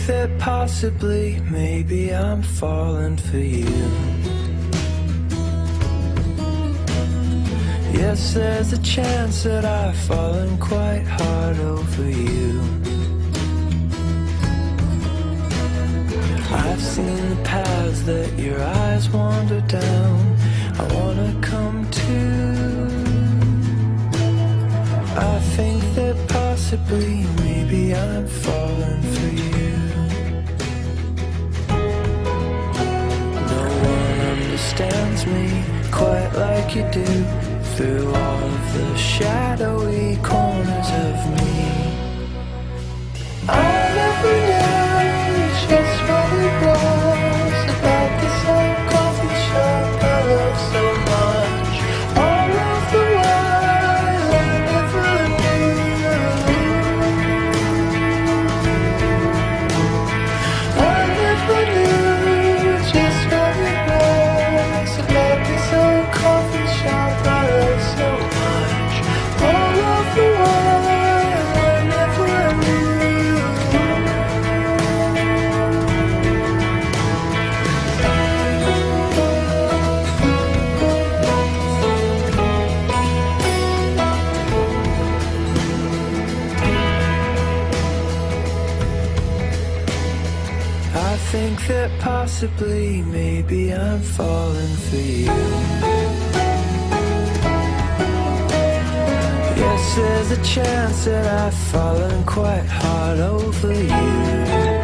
that possibly, maybe I'm falling for you. Yes, there's a chance that I've fallen quite hard over you. I've seen the paths that your eyes wander down. I wanna come too. I think that possibly, maybe I'm falling for you. No one understands me quite like you do, through all of the shadowy corners of me. I never knew just what it was about this old coffee shop I love so much. All of the while I never knew. I never knew just what it was about this old coffee shop I love so much. All of the while I never knew. I think that possibly, maybe I'm falling for you. Yes, there's a chance that I've fallen quite hard over you.